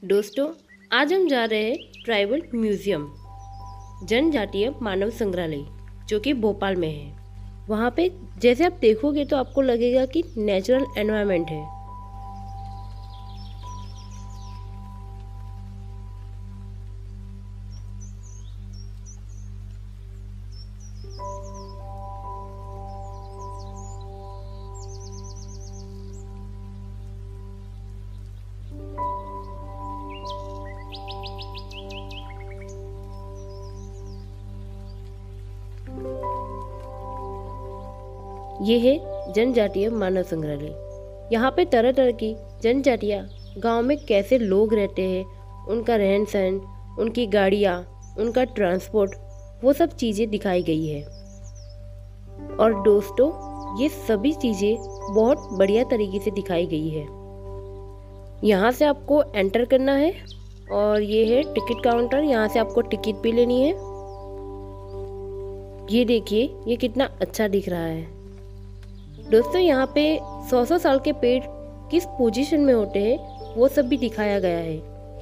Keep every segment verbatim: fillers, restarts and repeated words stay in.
दोस्तों, आज हम जा रहे हैं ट्राइबल म्यूज़ियम, जनजातीय मानव संग्रहालय, जो कि भोपाल में है। वहाँ पे जैसे आप देखोगे तो आपको लगेगा कि नेचुरल एनवायरनमेंट है। ये है जनजातीय मानव संग्रहालय। यहाँ पे तरह तरह की जनजातियाँ गांव में कैसे लोग रहते हैं, उनका रहन सहन, उनकी गाड़ियाँ, उनका ट्रांसपोर्ट, वो सब चीज़ें दिखाई गई है। और दोस्तों, ये सभी चीज़ें बहुत बढ़िया तरीके से दिखाई गई है। यहाँ से आपको एंटर करना है और ये है टिकट काउंटर। यहाँ से आपको टिकट भी लेनी है। ये देखिए, ये कितना अच्छा दिख रहा है। दोस्तों, यहाँ पे सौ सौ साल के पेड़ किस पोजीशन में होते हैं वो सब भी दिखाया गया है।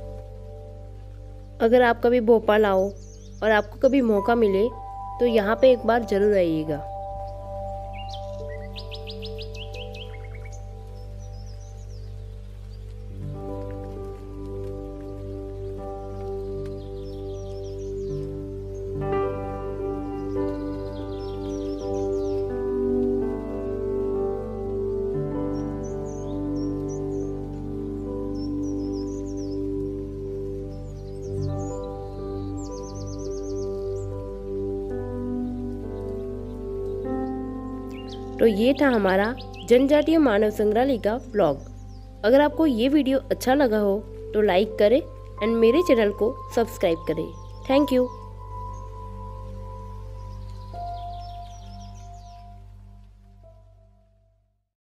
अगर आप कभी भोपाल आओ और आपको कभी मौका मिले तो यहाँ पे एक बार ज़रूर आइएगा। तो ये था हमारा जनजातीय मानव संग्रहालय का व्लॉग। अगर आपको ये वीडियो अच्छा लगा हो तो लाइक करें एंड मेरे चैनल को सब्सक्राइब करें। Thank you.